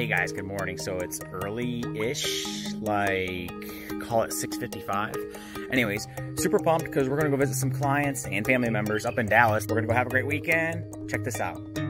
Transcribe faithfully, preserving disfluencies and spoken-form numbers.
Hey guys, good morning. So it's early-ish, like call it six fifty-five. Anyways, super pumped because we're gonna go visit some clients and family members up in Dallas. We're gonna go have a great weekend. Check this out.